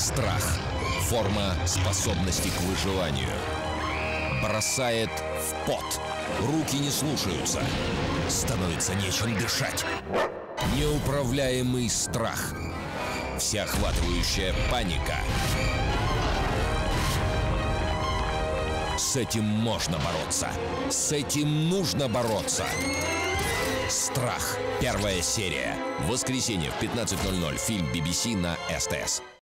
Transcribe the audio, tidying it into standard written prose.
Страх – форма способности к выживанию. Бросает в пот. Руки не слушаются. Становится нечем дышать. Неуправляемый страх. Всеохватывающая паника. С этим можно бороться. С этим нужно бороться. «Страх». Первая серия. В воскресенье в 15:00. Фильм BBC на СТС.